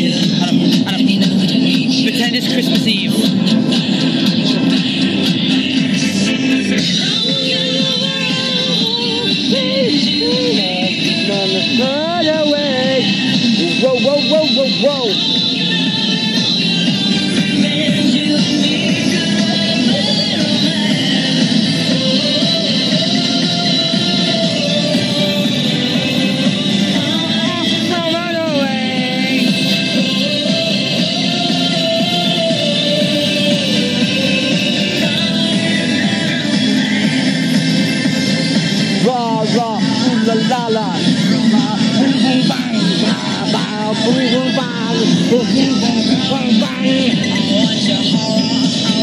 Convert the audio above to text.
Pretend it's Christmas Eve. Whoa, whoa, whoa, whoa, whoa. La la la, boom boom bang, boom boom bang, boom boom bang, bang.